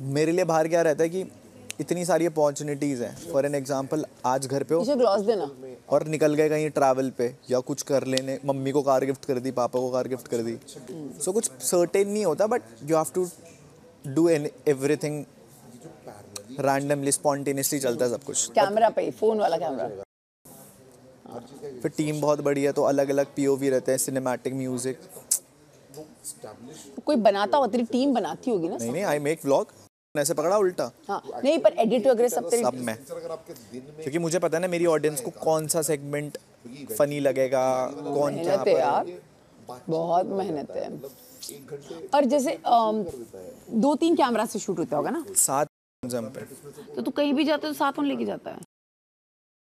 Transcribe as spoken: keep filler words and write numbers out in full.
मेरे लिए बाहर क्या रहता है कि इतनी सारी अपॉर्चुनिटीज़ हैं। फॉर एन एग्जांपल, आज घर पे हो इसे ग्लॉस देना और निकल गए कहीं ट्रैवल पे या कुछ कर लेने, मम्मी को कार गिफ्ट कर दी, पापा को कार गिफ्ट कर दी। सो so, कुछ सर्टेन नहीं होता, but you have to do everything randomly, spontaneously चलता है सब कुछ। कैमरा पे, फोन वाला कैमरा। फिर टीम बहुत बड़ी है तो अलग अलग पीओवी रहते हैं, सिनेमैटिक म्यूजिक। कोई बनाता हो, तेरी टीम बनाती होगी ना? नहीं नहीं, आई मेक व्लॉग। ऐसे पकड़ा उल्टा? हाँ, नहीं पर एडिट वगैरह सब तेरी सब मैं, क्योंकि मुझे पता है ना मेरी ऑडियंस को कौन सा सेगमेंट फनी लगेगा, कौन क्या मेहनत है यार, बहुत मेहनत है। और जैसे अम, दो तीन कैमरा से शूट होता होगा ना? साथ पे तो तू कहीं भी जाता है तो साथ में लेके जाता है?